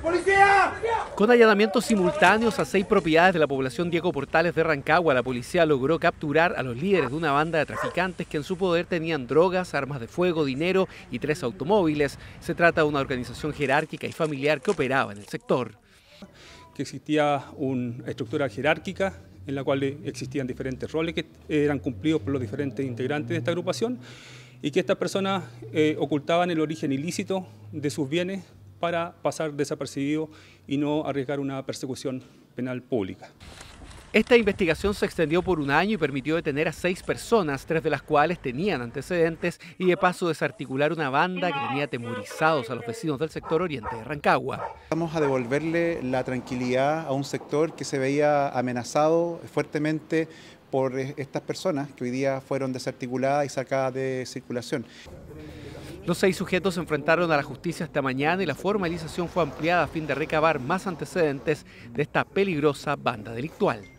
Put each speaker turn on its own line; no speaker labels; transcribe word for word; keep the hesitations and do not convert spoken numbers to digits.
¡Policía!
Con allanamientos simultáneos a seis propiedades de la población Diego Portales de Rancagua, la policía logró capturar a los líderes de una banda de traficantes que en su poder tenían drogas, armas de fuego, dinero y tres automóviles. Se trata de una organización jerárquica y familiar que operaba en el sector.
Que existía una estructura jerárquica en la cual existían diferentes roles que eran cumplidos por los diferentes integrantes de esta agrupación y que estas personas eh, ocultaban el origen ilícito de sus bienes para pasar desapercibido y no arriesgar una persecución penal pública.
Esta investigación se extendió por un año y permitió detener a seis personas, tres de las cuales tenían antecedentes y de paso desarticular una banda que tenía atemorizados a los vecinos del sector oriente de Rancagua.
Vamos a devolverle la tranquilidad a un sector que se veía amenazado fuertemente por estas personas que hoy día fueron desarticuladas y sacadas de circulación.
Los seis sujetos se enfrentaron a la justicia esta mañana y la formalización fue ampliada a fin de recabar más antecedentes de esta peligrosa banda delictual.